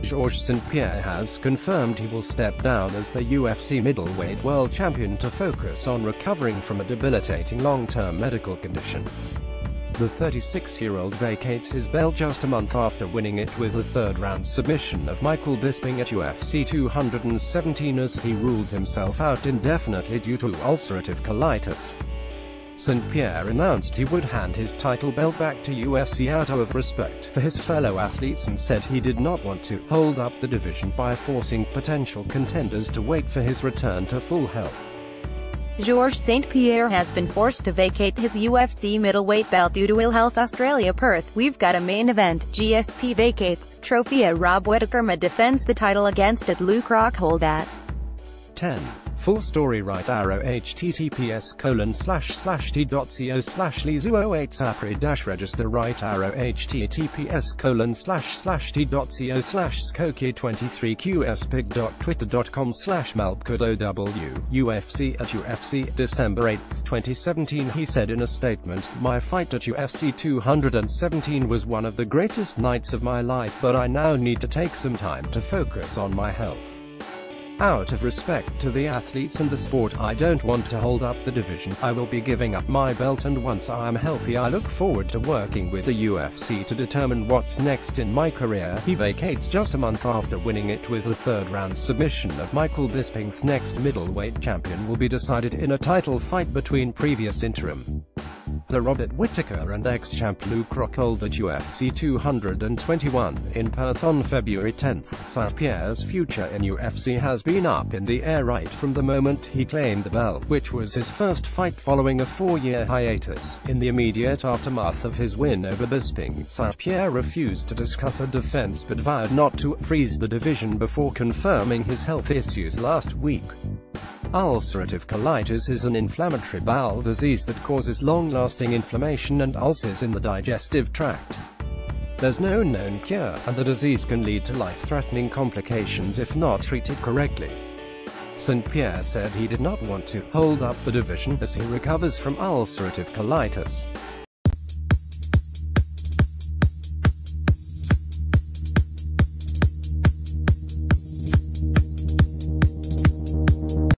Georges St-Pierre has confirmed he will step down as the UFC middleweight world champion to focus on recovering from a debilitating long-term medical condition. The 36-year-old vacates his belt just a month after winning it with a third-round submission of Michael Bisping at UFC 217 as he ruled himself out indefinitely due to ulcerative colitis. St-Pierre announced he would hand his title belt back to UFC out of respect for his fellow athletes and said he did not want to hold up the division by forcing potential contenders to wait for his return to full health. Georges St-Pierre has been forced to vacate his UFC middleweight belt due to ill health. Australia Perth, we've got a main event. GSP vacates trophy. Rob Whittaker defends the title against at Luke Rockhold at 10. Full story right arrow https://t.co/lizu08 sapri register right arrow https://t.co/skokie23qspig.twitter.com/malpcodow. UFC at UFC, December 8, 2017. He said in a statement, "My fight at UFC 217 was one of the greatest nights of my life, but I now need to take some time to focus on my health. Out of respect to the athletes and the sport, I don't want to hold up the division. I will be giving up my belt, and once I am healthy I look forward to working with the UFC to determine what's next in my career." He vacates just a month after winning it with a third-round submission of Michael Bisping's next middleweight champion will be decided in a title fight between previous interim the Robert Whittaker and ex-champ Luke Rockhold at UFC 221 in Perth on February 10. St-Pierre's future in UFC has been up in the air right from the moment he claimed the belt, which was his first fight following a 4-year hiatus. In the immediate aftermath of his win over Bisping, St-Pierre refused to discuss a defense but vowed not to freeze the division before confirming his health issues last week. Ulcerative colitis is an inflammatory bowel disease that causes long-lasting inflammation and ulcers in the digestive tract. There's no known cure, and the disease can lead to life-threatening complications if not treated correctly. St-Pierre said he did not want to hold up the division as he recovers from ulcerative colitis.